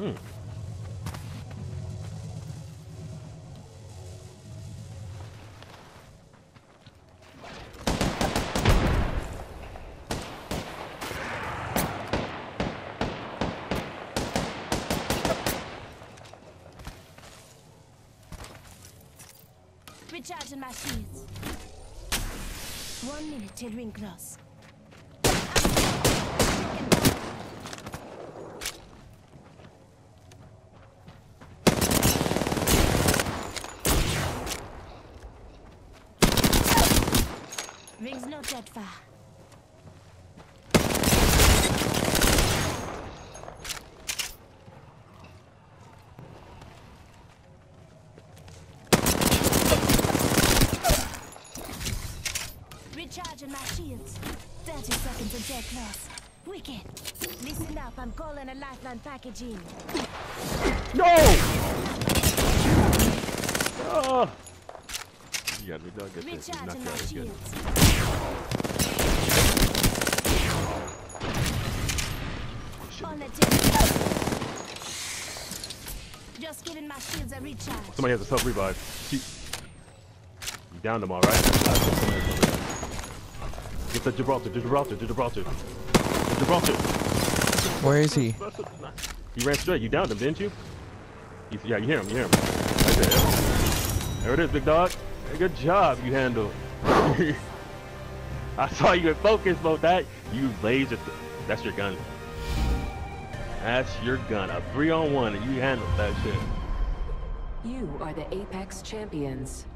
Hmm. Recharging my shields. 1 minute till ring close. Ring's not that far. Recharging my shields. 30 seconds until close. Wicked. Listen up, I'm calling a lifeline package in. No! Oh! You got me, dog. Get this. Recharging my shields. On the tip. Just giving my shields a recharge. Somebody has a self revive. You downed them all, right? Get the Gibraltar. Where is he? He ran straight. You downed him, didn't you? Yeah, you hear him. Right there. There it is, big dog. Hey, good job. You handled. I saw you in focus mode. That you laser. That's your gun. That's your gun. A 3-on-1, and you handled that shit. You are the Apex champions.